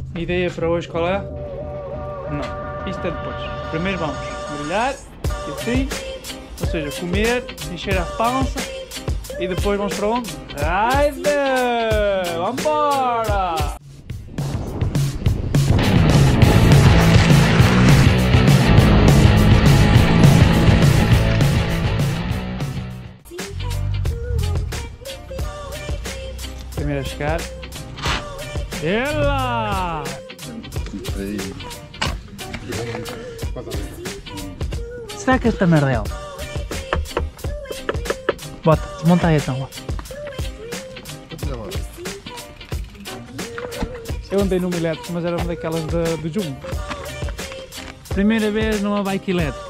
A ideia para hoje qual é? Não, isto é depois. Primeiro vamos mergulhar, e assim, ou seja, comer, encher a pança e depois vamos para onde? Raide! Vambora! Primeiro a chegar. Ela! Será que esta merda é ela? Bota, desmonta aí então. Eu andei numa elétrica, mas era uma daquelas do Jumbo. Primeira vez numa bike elétrica.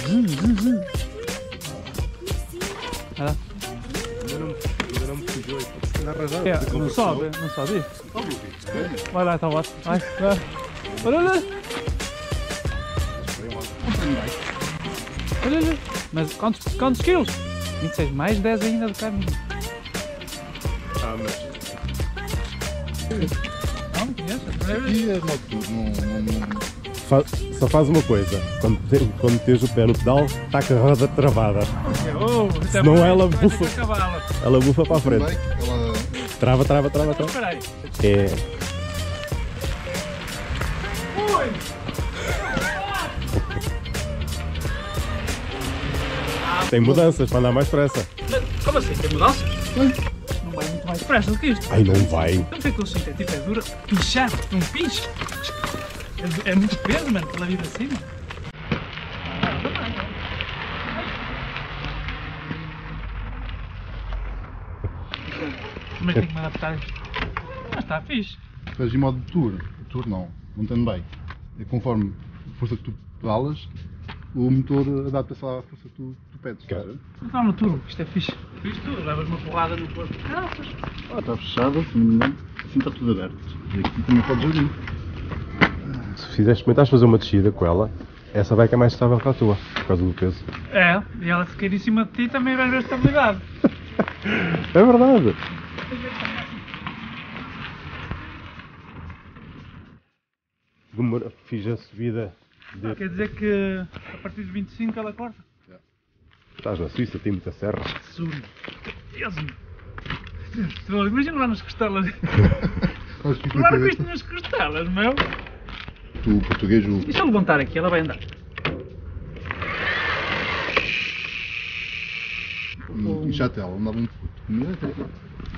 Ah. Ainda não me pujou, Não sobe, não sobe. Vai lá então, bota. Vai. Olha. Olha. Mas quantos quilos? 26, mais 10 ainda do caminho. Ah, mas... Não conheço, Só faz uma coisa, quando tens o pé no pedal, está com a roda travada. Senão ela bufa. Ela bufa para a frente. Trava. Espera aí. É. Tem mudanças para andar mais depressa. Como assim? Tem mudança? Não vai muito mais depressa do que isto. Ai, não vai. Não sei que eu sinto, é tipo, é dura. Pinchar, não pincha. É muito peso, mano, pela vida acima. Mas tenho que me adaptar a isto. Mas está fixe. Estás em modo tour não, mountain bike. É conforme a força que tu pedalas, o motor adapta-se à força que tu pedes. Não, no turbo, isto é fixe. Fixe tudo, levas uma porrada no corpo. Está fechado, se não me engano, assim está tudo aberto. E aqui também podes abrir. Se experimentares fazer uma descida com ela, essa bike é mais estável que a tua, por causa do peso. É, e ela se cair em cima de ti também vais ver estabilidade. É verdade. Fiz a subida de... Quer dizer que a partir de 25 ela corta? Estás na Suíça, tem muita serra. Absurdo. Imagina lá nas costelas. Lá com isto nas costelas, meu. O português... E se eu levantar aqui, ela vai andar. Em Chatel, andava muito puto.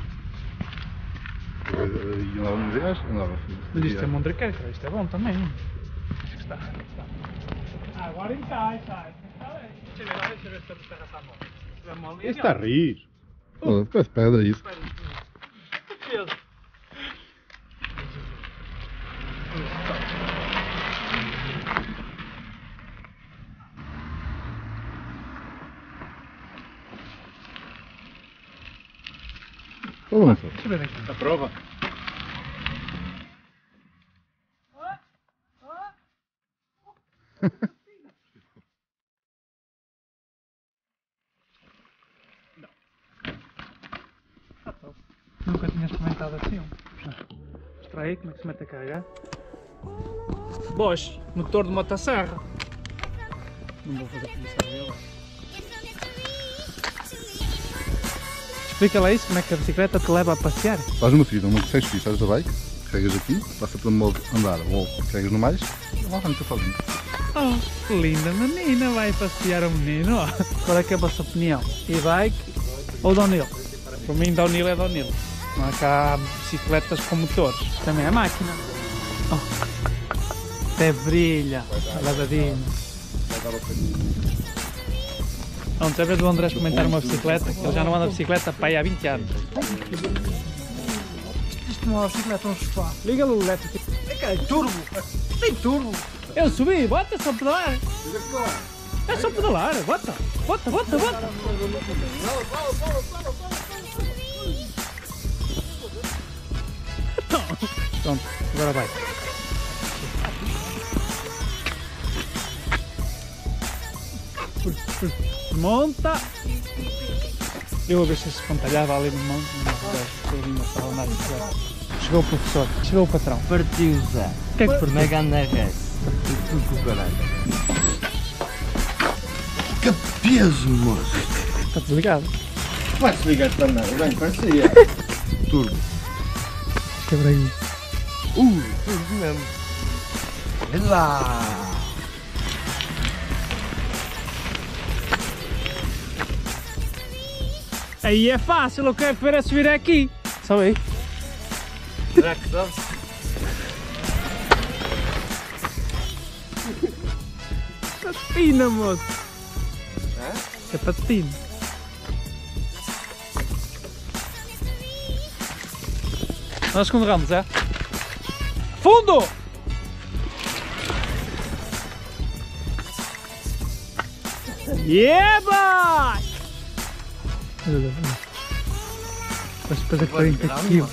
E andava nos reais, andava. Mas isto é Mondraqueira, isto é bom também. Acho que está. Agora encaixa. Deixa eu ver se a terra está mole. Este está a rir. Parece pedra isso. Deixa eu ver aqui. A prova? Nunca tinha experimentado assim. Mostra aí como é que se mete a carregar. Bosch, motor de motosserra. Não vou fazer posição dele. Explica lá isso, como é que a bicicleta te leva a passear. Faz uma subida, uma consegues subir, sais da bike, carregas aqui, passa para o modo andar, ou carregas no mais, e lá arranca sozinho. Oh, linda menina, vai passear o menino. Qual é que é a vossa opinião? E-bike ou downhill? Para mim downhill é downhill. Não há cá bicicletas com motores. Também é máquina. Oh. Até brilha, lavadinho. Vamos a ver o André experimentar uma bicicleta, que ele já não anda de bicicleta para aí há 20 anos. Isto não é uma bicicleta, é um sofá. Liga-lhe o elétrico. É que é turbo. Tem turbo. Eu subi, bota, só pedalar. É só pedalar, bota. Bota. Pronto, agora vai. Monta! Eu vou ver se se pontalhava ali no monte, mas eu vim a andar de bicicleta. Chegou o professor, chegou o patrão. Partiu já. O que é que partiu? Na ganda res. Tudo com o caralho. Que peso, moço. Está desligado. Vai se ligar esta merda, bem parecia. Turbo. Quebra aí. Turbo mesmo. Olha lá. Aí é fácil, eu quero ver a subir aqui. Sobe aí. Será que sobe? Patina, moço. É patina. Nós esconderamos, é? Fundo! Yeah, boy! Depois é 40 kg.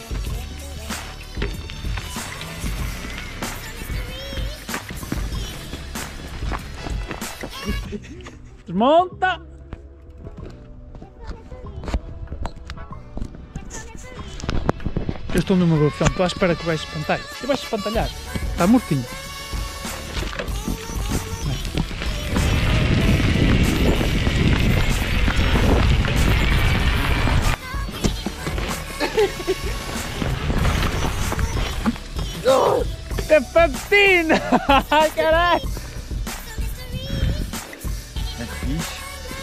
Desmonta! Eu estou numa boa opção, estou à espera que vais espantalhar. E vais espantalhar. Está mortinho. É patina! Ai caralho! É fixe.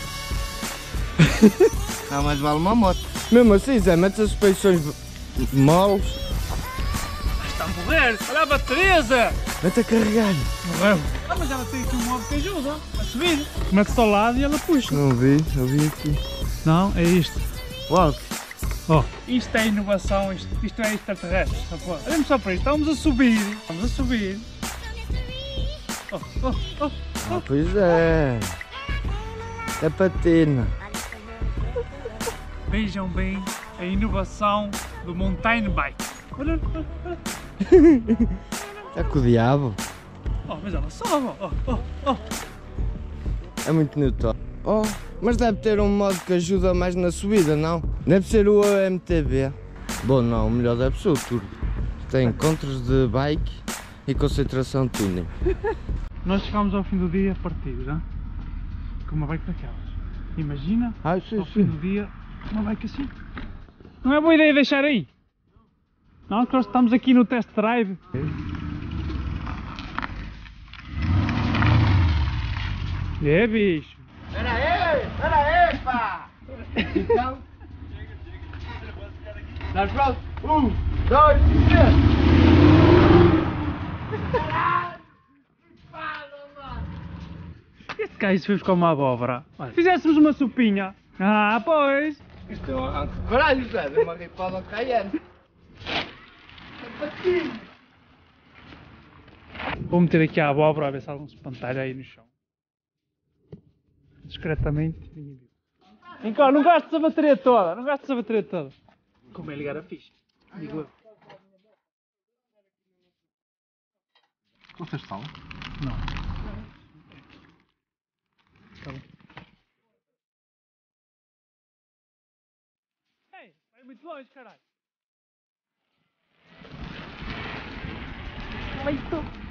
Não, mais vale uma moto. Mesmo assim, Zé, metes as suspensões moles. Está a morrer! Olha a bateria, Zé! Mete a carregar. Morreu! Ah, mas ela tem aqui um modo que ajuda a subir. Mete-se ao lado e ela puxa. Não vi, eu vi aqui. Não, é isto. Uau! Oh, isto é inovação, isto é extraterrestre. Olhem só para isto, estamos a subir. Estamos a subir. Oh, oh, oh, oh. Pois é. É patina. Vejam bem a inovação do mountain bike. Olha, olha, olha. É com o diabo. Oh, mas ela sobe. Oh, oh, oh. É muito Newton. Oh, mas deve ter um modo que ajuda mais na subida, não? Deve ser o AMTB. Bom, não, o melhor deve ser o Turbo. Tem encontros de bike e concentração tuning. Nós chegámos ao fim do dia partidos, hein? Com uma bike daquelas. Imagina, ao fim do dia, uma bike assim. Não é boa ideia deixar aí? Não, porque nós estamos aqui no test drive. É, bicho. Espera aí, pá! Então... Estás pronto? 1, 2, 3! Este gajo foi buscar uma abóbora. Olha, fizéssemos uma sopinha. Ah, pois. Isto é um caralho, Zé, deu uma ripada ao Cayenne. Vou meter aqui a abóbora a ver se algum se espantalha aí no chão. Discretamente, ninguém viu. Então, não gastes a bateria toda, não gastes a bateria toda. Como é ligar a ficha? Digo eu. Trouxeste sal? Não. Tá bom. Ei, vai muito longe, caralho. Leito.